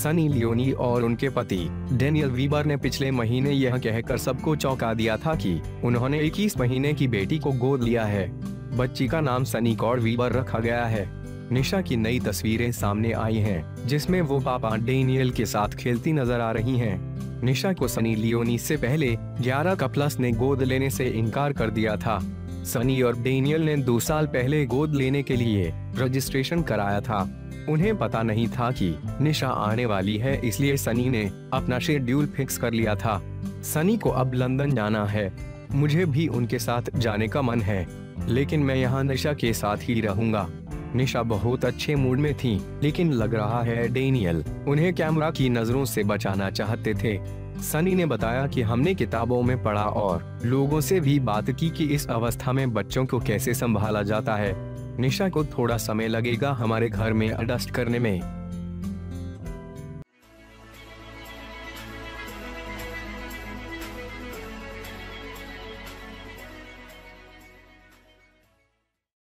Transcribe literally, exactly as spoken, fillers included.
Sunny Leone और उनके पति डैनियल वीबर ने पिछले महीने यह कहकर सबको चौंका दिया था कि उन्होंने इक्कीस महीने की बेटी को गोद लिया है। बच्ची का नाम सनी कौर वीबर रखा गया है। निशा की नई तस्वीरें सामने आई हैं, जिसमें वो पापा डैनियल के साथ खेलती नजर आ रही हैं। निशा को सनी लियोनी से पहले ग्यारह कपल्स ने गोद लेने से इनकार कर दिया था। सनी और डैनियल ने दो साल पहले गोद लेने के लिए रजिस्ट्रेशन कराया था। उन्हें पता नहीं था कि निशा आने वाली है, इसलिए सनी ने अपना शेड्यूल फिक्स कर लिया था। सनी को अब लंदन जाना है। मुझे भी उनके साथ जाने का मन है, लेकिन मैं यहाँ निशा के साथ ही रहूंगा। निशा बहुत अच्छे मूड में थी, लेकिन लग रहा है डैनियल उन्हें कैमरा की नजरों से बचाना चाहते थे। सनी ने बताया कि हमने किताबों में पढ़ा और लोगों से भी बात की कि इस अवस्था में बच्चों को कैसे संभाला जाता है। निशा को थोड़ा समय लगेगा हमारे घर में एडजस्ट करने में।